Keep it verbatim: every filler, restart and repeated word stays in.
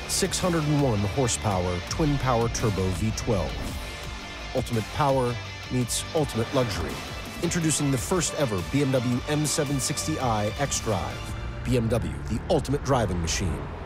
six hundred one horsepower twin-power turbo V twelve. Ultimate power meets ultimate luxury. Introducing the first ever B M W M seven sixty i xDrive. B M W, the ultimate driving machine.